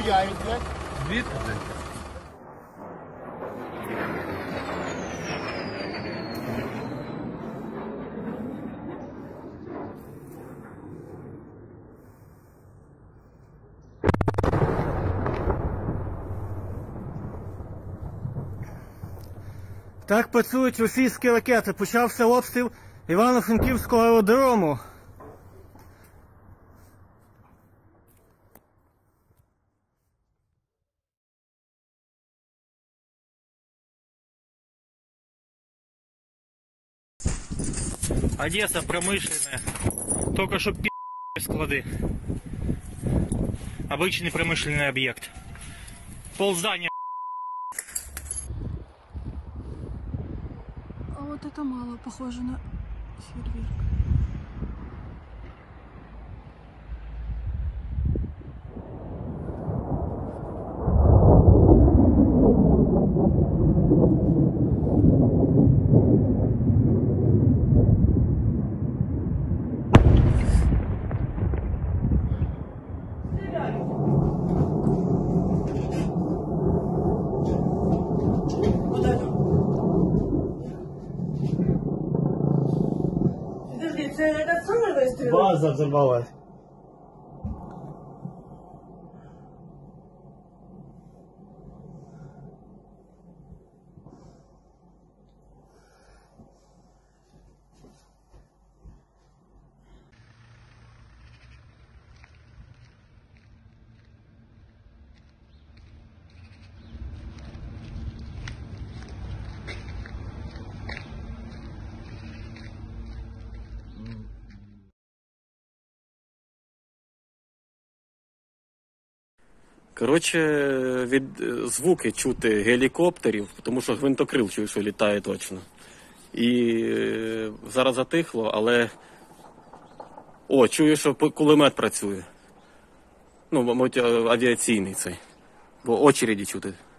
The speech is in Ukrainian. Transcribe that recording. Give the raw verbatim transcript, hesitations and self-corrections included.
хуяють, блядь. Звідки, блядь? Так працюють російські ракети. Почався обстріл Івано-Франківського аеродрому. Одесса промышленная. Только что пи*** склады. Обычный промышленный объект. Полздания. А вот это мало похоже на фейерверк. База взорвалась. Коротше, від звуки чути гелікоптерів, тому що гвинтокрил чую, що літає точно. І е, зараз затихло, але... О, чую, що кулемет працює. Ну, мабуть, авіаційний цей. Бо очереді чути.